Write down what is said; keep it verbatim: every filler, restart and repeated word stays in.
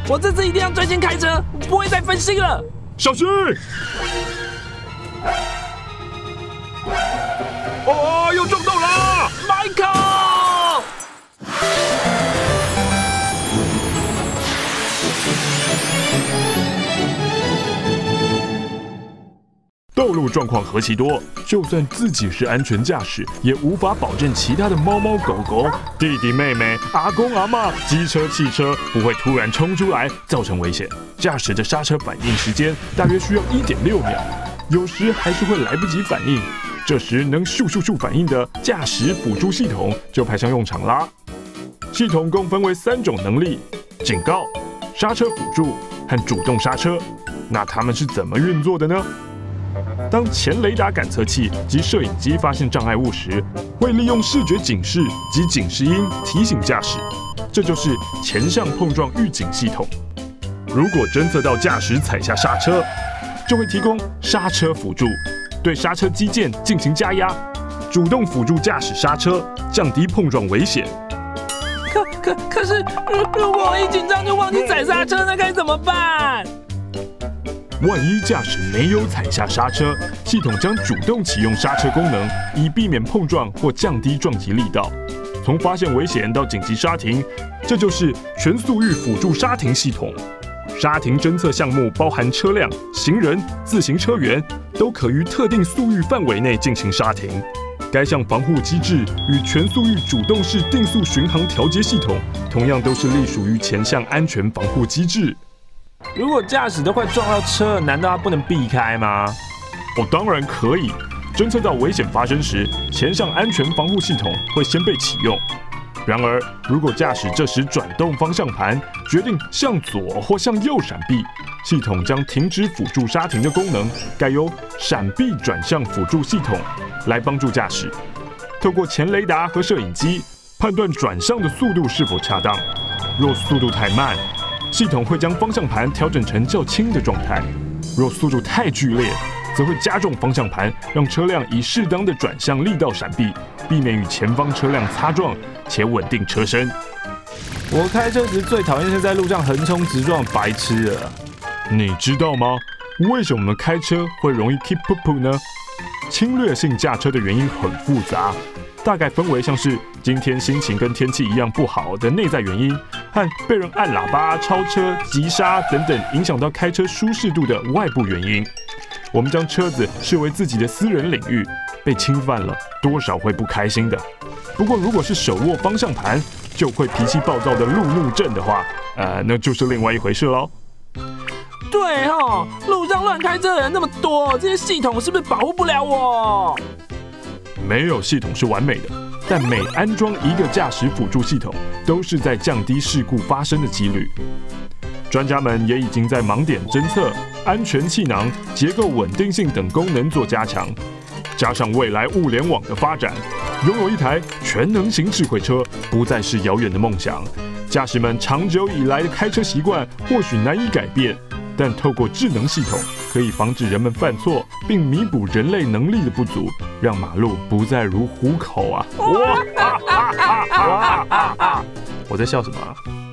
我这次一定要专心开车，不会再分心了。 小心！哦，又撞到了 ，Michael！ 道路状况何其多，就算自己是安全驾驶，也无法保证其他的猫猫狗狗、弟弟妹妹、阿公阿嬷、机车、汽车不会突然冲出来造成危险。驾驶的刹车反应时间大约需要 一点六秒，有时还是会来不及反应。这时能咻咻咻反应的驾驶辅助系统就派上用场啦。系统共分为三种能力：警告、刹车辅助和主动刹车。那它们是怎么运作的呢？当前雷达感测器及摄影机发现障碍物时，会利用视觉警示及警示音提醒驾驶，这就是前向碰撞预警系统。如果侦测到驾驶踩下刹车，就会提供刹车辅助，对刹车基件进行加压，主动辅助驾驶刹车，降低碰撞危险。 可可可是，如果我一紧张就忘记踩刹车，那该怎么办？ 万一驾驶没有踩下刹车，系统将主动启用刹车功能，以避免碰撞或降低撞击力道。从发现危险到紧急刹停，这就是全速域辅助刹停系统。刹停侦测项目包含车辆、行人、自行车员，都可于特定速域范围内进行刹停。该项防护机制与全速域主动式定速巡航调节系统，同样都是隶属于前向安全防护机制。 如果驾驶都快撞到车，难道他不能避开吗？ 哦，当然可以。侦测到危险发生时，前向安全防护系统会先被启用。然而，如果驾驶这时转动方向盘，决定向左或向右闪避，系统将停止辅助刹停的功能，改由闪避转向辅助系统来帮助驾驶。透过前雷达和摄影机判断转向的速度是否恰当。若速度太慢，系统会将方向盘调整成较轻的状态；若速度太剧烈，则会加重方向盘，让车辆以适当的转向力道闪避，避免与前方车辆擦撞，且稳定车身。 我开车时最讨厌是在路上横冲直撞白痴了。 你知道吗？为什么我们开车会容易 keep pup pup 呢？侵略性驾车的原因很复杂，大概分为像是今天心情跟天气一样不好的内在原因，和被人按喇叭、超车、急刹等等影响到开车舒适度的外部原因。我们将车子视为自己的私人领域，被侵犯了，多少会不开心的。不过如果是手握方向盘就会脾气暴躁的路怒症的话，呃，那就是另外一回事喽。 对哦，路上乱开车的人那么多，这些系统是不是保护不了我？ 没有系统是完美的，但每安装一个驾驶辅助系统，都是在降低事故发生的几率。专家们也已经在盲点侦测、安全气囊、结构稳定性等功能做加强，加上未来物联网的发展，拥有一台全能型智慧车不再是遥远的梦想。驾驶们长久以来的开车习惯或许难以改变，但透过智能系统，可以防止人们犯错，并弥补人类能力的不足，让马路不再如虎口啊！哇！我在笑什么啊？